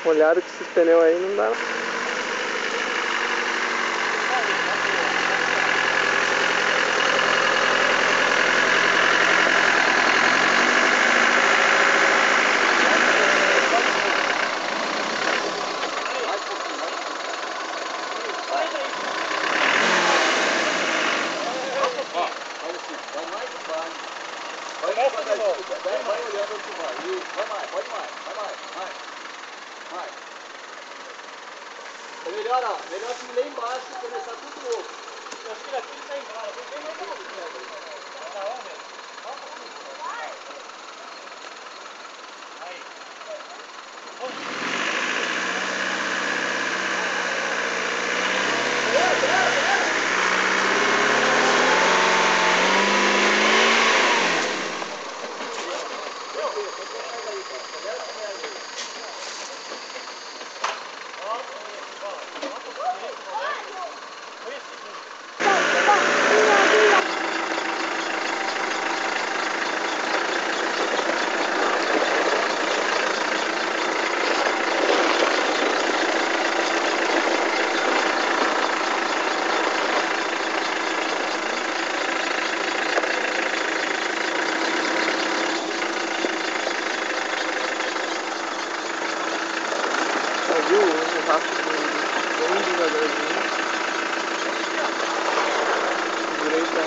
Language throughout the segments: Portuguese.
Molhado com esses pneus aí não dá. Vai olhando onde tu vai. Isso, vai mais, pode mais, vai mais. É melhor, ó, melhor tu ir lá embaixo e começar tudo novo. Eu acho que daqui ele tá embora, tem mais uma coisa. Tá onde? Aí. Viu o rastro bem devagarzinho. Direita.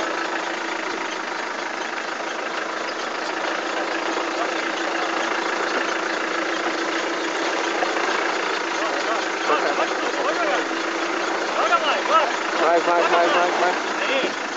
Vai mais. Vai.